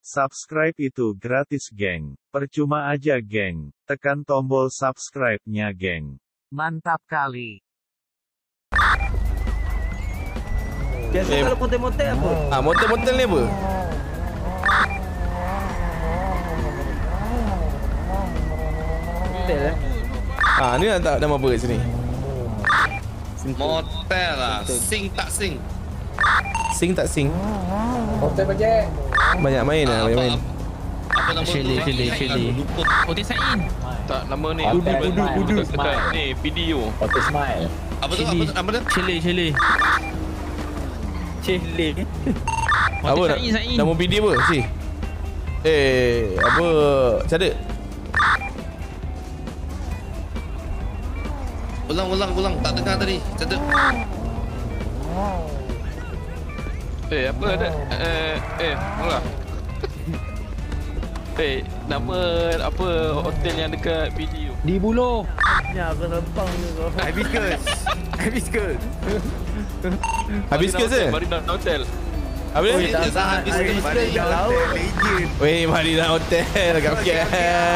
Subscribe itu gratis, geng. Percuma aja, geng. Tekan tombol subscribe-nya, geng. Mantap kali. Biasa kalau motel-motel apa? Motel-motel ni apa? Motel Ni tak nama apa kat sini? Motel lah. Sing tak sing. Sing tak sing? Hotel bajet. Banyak main lah, banyak main. Apa nama Shirley. Lupa. Hotel Sain. Tak, nama ni Kudu dekat ni PDU. Hotel Smile. Apa tu? Apa dia? Shirley. Apa Hotel nak? Sain. Nama PD apa? Si. Apa? Cadek? Ulang. Tak dengar tadi. Catat. Apa ada? Mula. Nama apa hotel yang dekat PDU? Di Buloh. Ya, aku lempang ni kau. Habis ke se? Marina Hotel. Apa dia? Marina laut. Weh, Marina Hotel kat KL.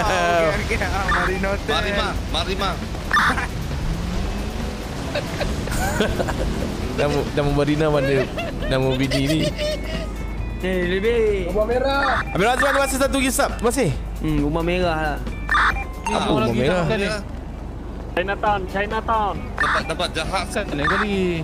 Marima. Nama Marina mana? Nama BD ni. Lebih. Rumah merah. Habis Razwan ada masa satu lagi sub. Masih? Rumah merah lah. Apa rumah merah? Chinatown. Dapat jahat. Lain kali.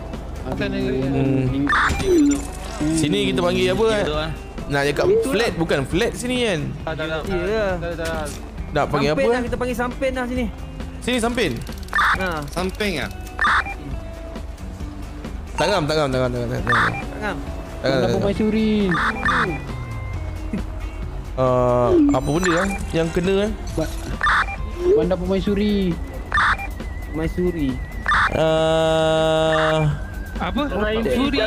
Sini kita panggil apa kan? Nak cakap flat bukan flat sini kan? Ya. Nak panggil apa? Sampin lah, kita panggil sampin lah sini. Sini Sampin. Samping ah. Tangan. Tangan. Bandar Permaisuri. Apa benda lah yang kena kan? Bandar Permaisuri. Maisuri. Apa? Suri.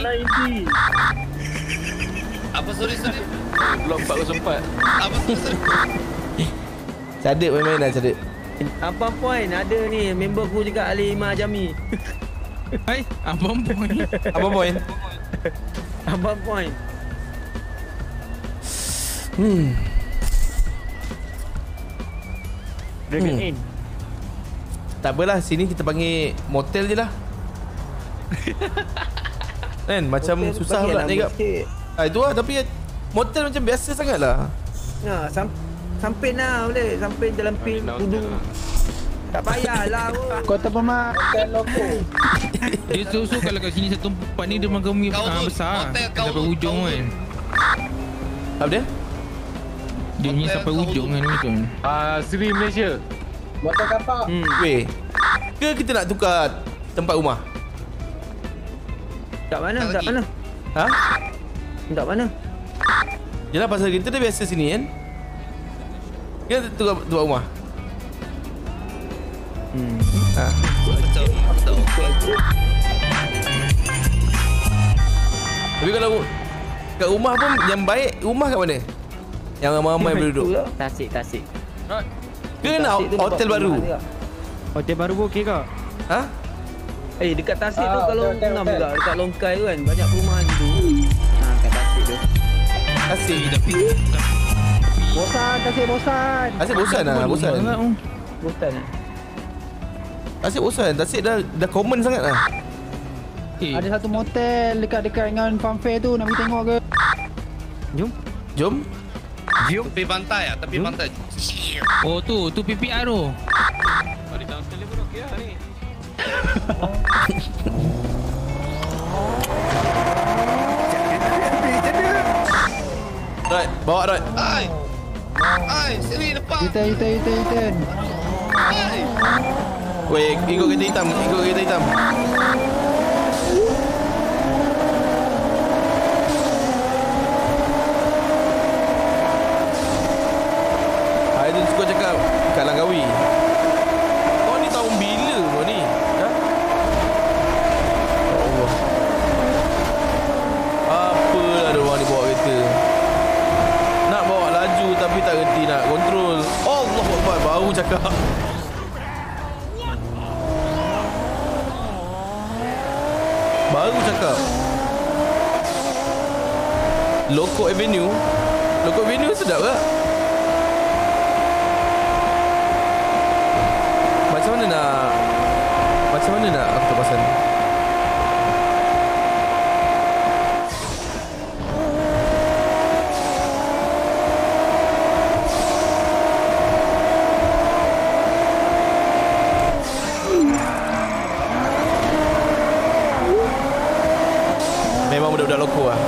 Apa sorry? Blok 404. Apa sorry? Cadek main-main lah cadek. Apa point? Ada ni member aku juga Ali Imah Jami. Hai, abang boy. Apa poin? Abang point. Tak apalah, sini kita panggil motel je lah. Kan macam Motel susah panggil pula nama ni kap. sikit. Itu lah, tapi motel macam biasa sangat lah. Sampin lah boleh. Sampin dalam pin kudu. Tak payahlah. Kota Pemak. Hotel Loko. Dia so kalau kat sini satu tempat ni dia makan besar. Hotel kau Sampai tu, hujung kau kan. Apa dia? Dia punya Hotel sampai kau hujung tu. kan macam. Sri Malaysia. Motel Kapak. Weh, ke kita nak tukar tempat rumah? Tak mana? Tak Tak mana? Ha? Tak mana? Yelah pasal kita dah biasa sini kan. Kita tukar tempat rumah. Betul. Tapi kalau kat rumah pun yang baik, rumah kat mana? Yang ramai-ramai boleh duduk. Tasik. Ke nak hotel baru? Hotel baru pun okey kak? Ha? Dekat Tasik tu kalau hotel. ngam juga. Dekat Longkai tu kan. Banyak perumahan tu. Kat Tasik tu. Asyik. Tapi Bosan, Tasik bosan. Asyik bosan lah, bosan. Bosan lah. Asyik bosan. Asyik dah common sangat lah. Ada satu motel dekat-dekat dengan Funfair tu. Nak pergi tengok ke? Jom. Tepi pantai ah, tepi pantai. oh tu PPR tu. Marina Hotel ni pun okey lah ni. Right, bawa right. Ai, sini depan. Yutan. Ai. Weh, ikut kereta hitam. Hari tu suka cakap kat Langkawi. Kau ni tahun bila kau ni? Ha? Ya Allah. Apalah dia orang ni bawa kereta. Nak bawa laju tapi tak reti nak kontrol. Allah Akbar, baru cakap. Baru cakap Loco Avenue Loko Avenue sedap tak? Macam mana nak aku tak pasal? Memang budak-budak loko lah.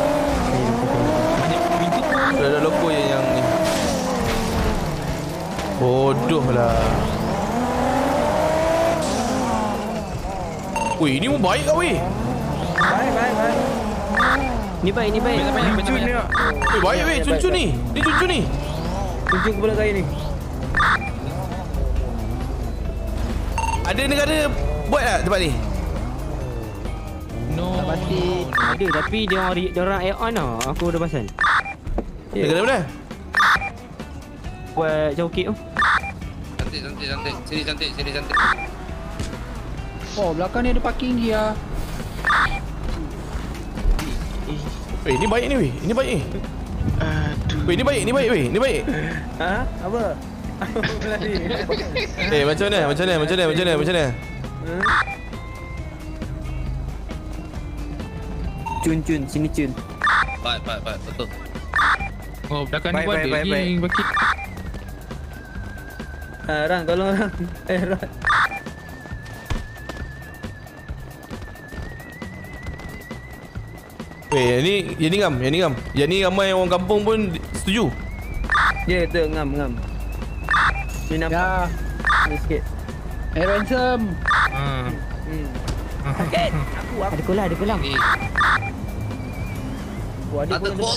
Budak-budak loko yang ni. Bodoh lah. Weh, ni pun baik kau weh. Baik. Ni baik. Cun ni. Weh, baik weh, cun ni. Ni cun ni. Tunjuk kepala saya ni. Ada negara buat tak tempat ni? Tak pasti. Ada tapi dia orang add on tau. Aku dah pasal. Negara mana? Buat jauh kek tu. Cantik. Sini cantik. Oh, belakang ni ada parking dia. Weh, ni baik ni weh. Ini baik ni. Weh, ni baik weh. Ni baik. Ha? Apa? Macam mana? Cun, sini cun. Baik, betul. Oh, belakang ni pun ada Baik. lagi bakit. Rang, tolong Rang. Rang. Weh, yang ni ramai orang kampung pun setuju. Ya, tu ngam. Ni nampak. Ya. Ni sikit. Ransom. Sakit. Ada kolam. Ni. Ada Ada bol.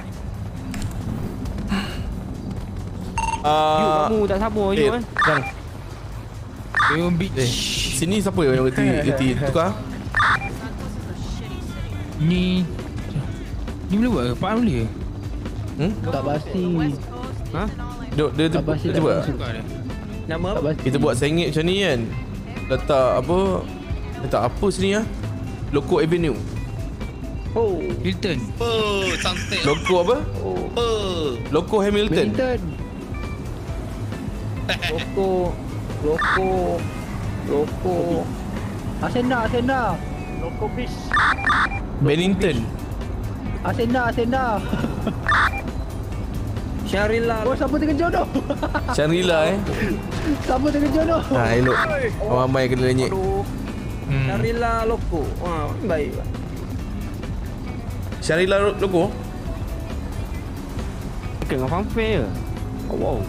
Kamu tak sabar you kan. Bang. Leon Beach. Sini siapa yang reti tukar? Ni boleh buat ke? Pak boleh ke? Tak pasti. Ha? Dia Tak pasti. cuba. Tukar dia. Nama Tak apa? pasti. Kita buat sengit macam ni kan. Letak apa sini ah? Loko Avenue. Oh. Hilton. Cantik. Loko apa? Loko Hamilton. Wellington. Loko. Asenda. Bennington. Asenda. Syarila. Oh, siapa terkejut tu? Shangri-La Siapa terkejut tu? elok. Orang ramai kena lenyek. Syarila Loko. Baik. Shangri-La Loko? Dengan fanfare je. Oh, wow.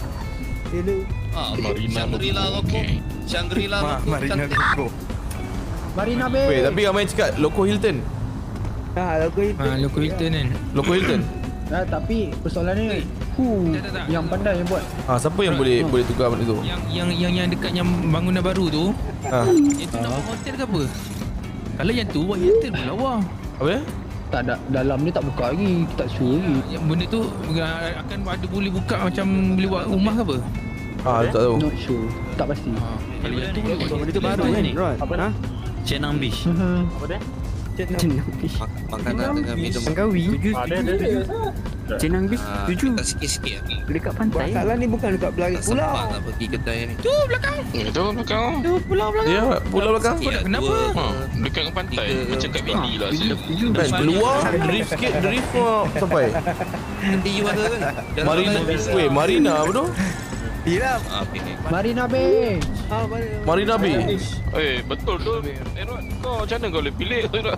Shangri-La Loko. Shangri-La Loko. Cantik. Marina Bay. Weh, tapi ramai cakap Loko Hilton. Loko itu. Loko Hilton kan. Loko Hilton. Tapi persoalan ni Tak. yang pandai yang buat. Siapa yang boleh tukar benda tu? Yang dekat yang bangunan baru tu. Itu nak buat hotel ke apa? Kalau yang tu buat Hilton pula lawa. Apa ya? Tak ada, dalam ni tak buka lagi, kita tak sure lagi. Yang benda tu akan ada boleh buka macam boleh buat rumah ke apa? Tak tahu. Not sure, tak pasti. Kalau yang tu boleh buat Benda tu baru kan? Apa ha? Cenang Beach. Apa dia? Cenang Beach. Makanan dengan minum. Langkawi. Ada. Cenang Beach. Tujuh. Tak sikit-sikit. Dekat pantai. Masalah ni bukan dekat belakang Tak pulau. sempat nak pergi kedai ni. Itu belakang. Ya, pulau belakang. Kenapa? Dekat dengan pantai. Macam kat Bindi lah sini. Kan keluar, drift sikit, drift sampai. Nanti you ada kan? Marina, Marina apa tu? Hilang. Okay. Marina Bay. Marina Bay. Betul tu. Erot, kau macam mana kau boleh pilih Erot?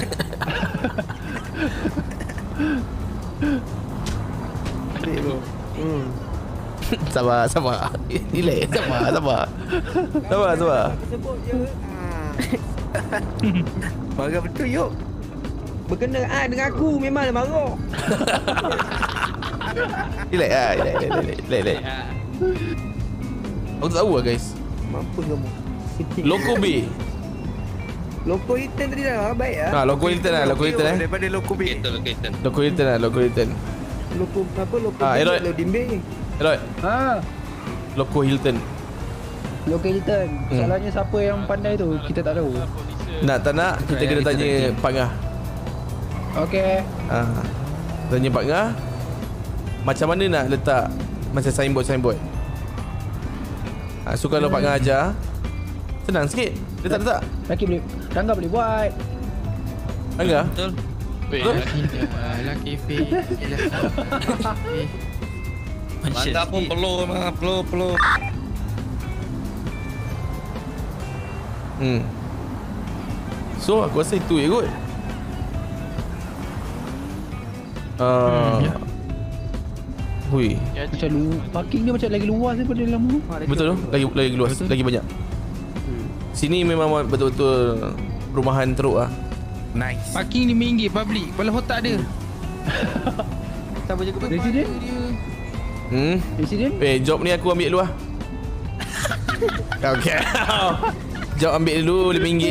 Sabar. Relax, sabar. Sebut je. Marah betul yuk. Berkenaan dengan aku memang marah. Relax. Aku tak tahu lah guys. Mampus kamu. Loko Bay. Loko Hilton tadi dah baik lah. Loko Hilton Daripada Loko B. Ketul. Loko Hilton. Loko apa? Loko Erot. Dimbe. Elot, Ha, Loko Hilton. Local Hilton. Masalahnya siapa yang pandai tu, kita tak tahu. Nak tak nak, kita kena tanya Pak Ngah. Okey. Tanya Pak Ngah. macam mana nak letak macam signboard. So kalau Pak Ngah ajar, senang sikit. Letak. Laki boleh, Rangga boleh buat. Rangga? Betul. Laki fe. Mantap pun perlu. So aku rasa itu je kot. Hui. Macam parking dia macam lagi luas daripada dalam tu. Betul tu? Lagi luas, lagi banyak. Sini memang betul-betul perumahan teruk lah. Nice. Parking RM5 public. Kepala otak dia. Siapa jaga depan Presiden? dia? Presiden? Job ni aku ambil dulu lah. Okay. Job ambil dulu RM5.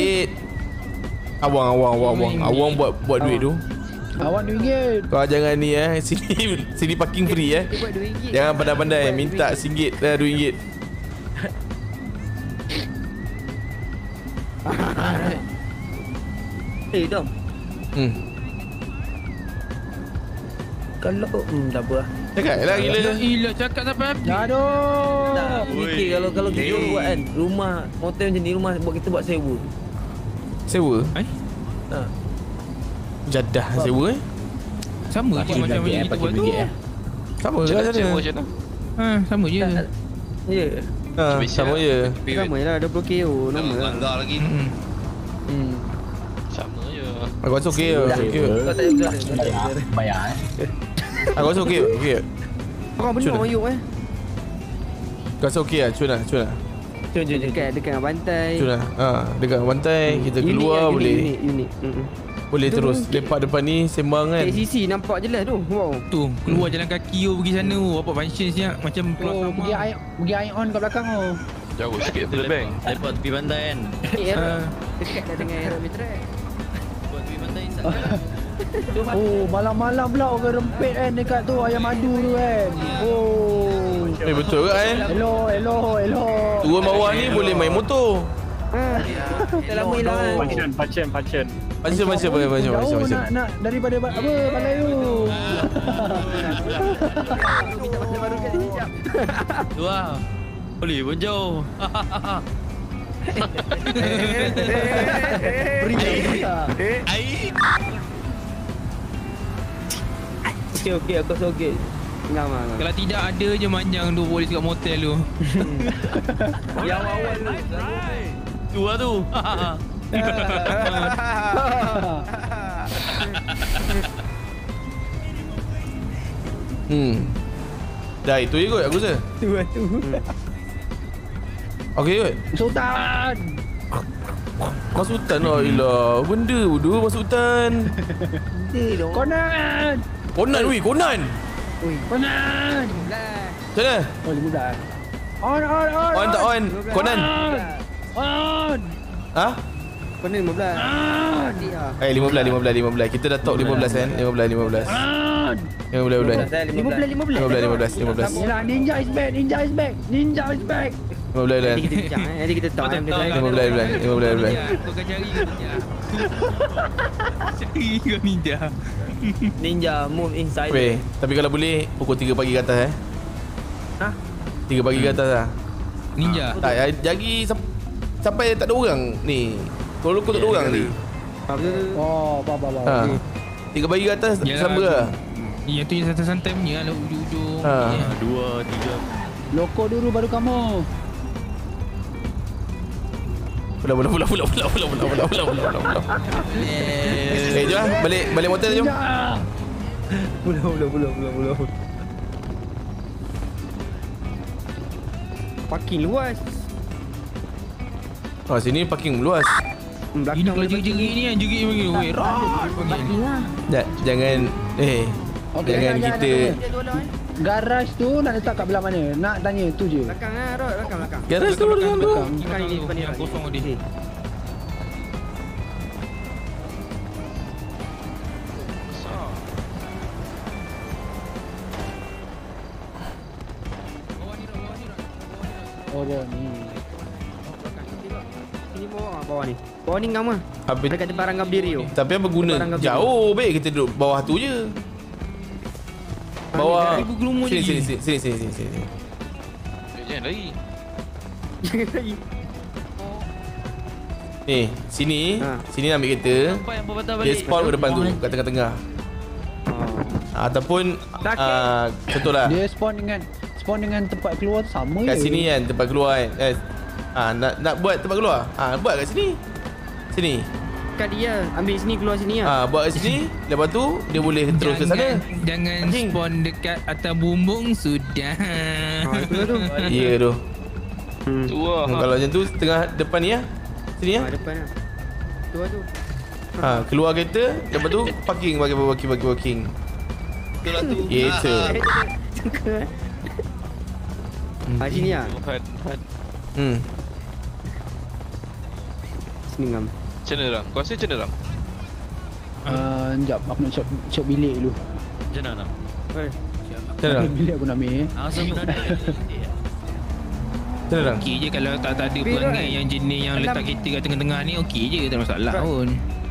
Awang buat duit tu. Awak RM2. Kau jangan ni sini parking free Jangan pandai-pandai minta RM1 dah RM2. Dom. Kalau tak apa lah. Cakap lah gila. Cakap sampai habis. Aduh. Tak fikir kalau kita buat kan rumah hotel macam ni, rumah kita buat sewa. Sewa? Ha. Jadah sewa Sama je macam kita buat tu. Sama je lah sana. Sama je. Ya. Sama je. Sama je lah 20k normal lah. Langgar lagi. Sama je. Aku rasa okey. Kau tak payah Bayar Aku rasa okey. Orang benar orang yuk Kau rasa okey lah. Cun lah. Dekat dengan pantai. Cun lah. Dekat pantai kita keluar boleh. Unik. Boleh terus lepak depan ni sembang kan. KCC nampak jelas tu. Wow. Tu keluar jalan kaki pergi sana. Apa function siap macam keluar sama. Pergi ion kat belakang tu. Jauh sikit tu lebih. Lepas tepi pantai kan. Dekat dah dengan Aerobic Track. Buat tepi pantai sana. Oh, malam-malam pula orang rempit kan dekat tu ayam madu tu kan. Oh. Betul ke kan? Hello. Turun bawah ni boleh main motor. Dah lama hilang kan. Pacen. Jauh nak daripada apa balai tu. Minta pasal baru kan sekejap. Tu lah. Boleh pun jauh. Okey, aku rasa okey. Ngam. Kalau tidak ada je manjang tu polis kat motel tu. Yang awal tu. Tu lah tu. Dah itu je kot aku rasa. Tu. Okey kot. Sultan. Mas Sultan lah ilah. Benda bodoh Mas Sultan. Konan. Konan. Konan. Macam mana? Oh, 15. On. On tak on? Konan. On. Ha? Kena 15. On. 15. Kita dah talk 15 kan? 15. On. 15. Yalah, Ninja is back. 15 kan? Nanti kita bincang Nanti kita talk 15. Kau akan cari ke ninja? Cari ke ninja? Ninja move inside. Weh, tapi kalau boleh pukul 3 pagi ke atas 3 pagi ke atas lah. Ninja? Tak, jagi sampai tak ada orang ni. Kalau kau tak ada orang ni. Oh, apa. 3 pagi ke atas sama lah. Yang tu yang santai-santai punya lah ujung-ujung. 2, 3. Loko dulu baru kamu. Pula. Jom lah, balik motel jom. Pula. Parking luas. Sini parking luas. Ini kalau jerit-jerit ni kan, jerit panggil. Weh, Jangan jangan kita Garaj tu nak letak kat belah mana? Nak tanya tu je. Belakang lah Rod. Belakang. garas tu belakang tu. Depan ni. Yang kosong tadi. Oh, bawah ni. Ini bawah ni. Bawah ni ngam lah. Dekat depan Ranggam Diri tu. Tapi apa guna? Jauh baik kita duduk bawah tu je. Bawah. Ibu gelumur Sini lagi. sini. Jangan lari. Ni, sini. Sini ambil kereta. Nampak yang berbatang Dia balik. spawn kat depan tu, kat tengah-tengah. Ataupun contohlah Dia spawn dengan tempat keluar tu sama kat je. sini kan tempat keluar kan. Nak buat tempat keluar. Buat kat sini. Sini. Kali ya, ambil sini keluar sini ya. Buat kat sini, lepas tu dia boleh terus ke sana. Jangan spawn dekat atas bumbung sudah. Itulah tu. Ya tu. Tu lah. Kalau macam tu tengah depan ni ya. Sini ya. Depan lah. Tu lah tu. Keluar kereta, lepas tu parking. Itulah tu. Gitu. Sini ya. Sini ngam. Macam mana Ram? Kau rasa macam mana Ram? Sekejap, aku nak shop bilik dulu. Macam mana? Tenang. Bilik aku nak ambil. Langsung berada. Tenang. Okey je kalau tak ada perangai yang jenis yang letak kereta kat tengah-tengah ni okey je, tak ada masalah pun.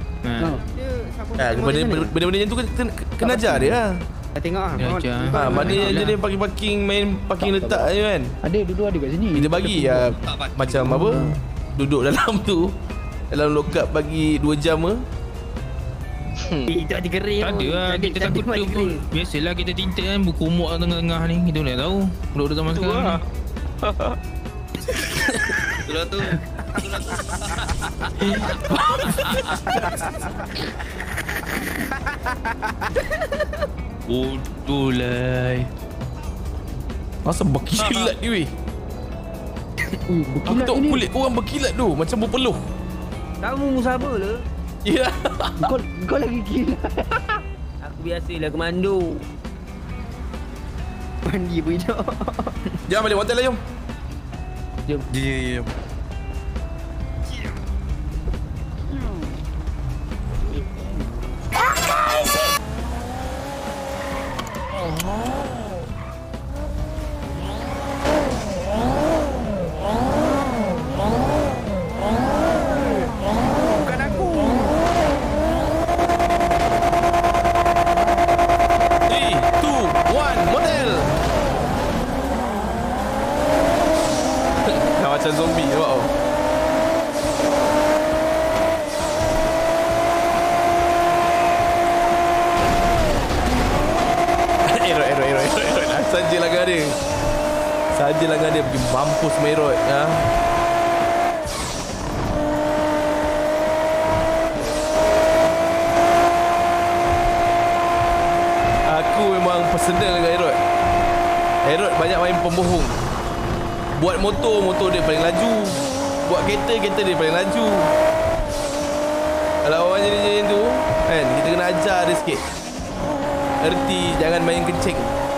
Benda-benda macam tu kena ajar dia lah. Tengok Ya, Mana yang jenis parking main parking letak je kan. Ada, duduk ada kat sini. Kita bagi macam apa, duduk dalam tu, dalam lock up bagi 2 jam ke. Itu ada kering. Tak ada lah, kita takut tu pun. Biasalah kita tinta kan, berkumuk tengah-tengah ni. Kita boleh tahu duduk zaman sekarang ni. Itulah tu. Bodoh lah. Masa berkilat ni weh. Aku Berkilat tengok ni. kulit korang berkilat tu, macam berpeluh. Kamu musabah lah. Ya. Kau lagi kilat. Aku biasalah komando. Mandi pun hidup. Jangan balik hotel lah jom. Jom. Bukan aku. 3, 2, 1, motel. Macam zombie nampak tau. Erot. Saja langgar dia. Pergi mampus merot ya. Aku memang personal dengan Erot. Erot banyak main pembohong. Buat motor dia paling laju. Buat kereta dia paling laju. Kalau orang jenis tu kan, kita kena ajar dia sikit. Erti jangan main kencing.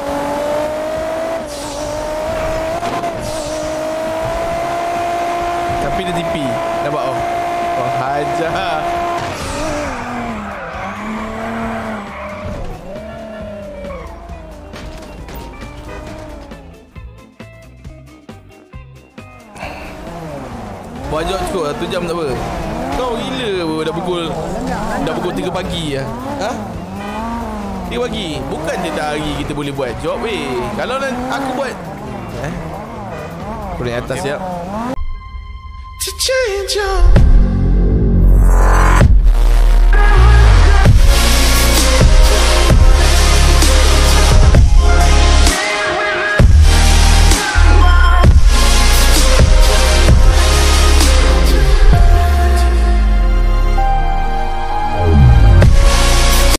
Tapi dia tipi. Nampak oh. Wah hajar. Bajak cukup 1 jam tak apa. Kau gila apa dah pukul 3 pagi lah. 3 pagi. Bukan je dah hari kita boleh buat job weh. Kalau aku buat aku naik atas siap. To change your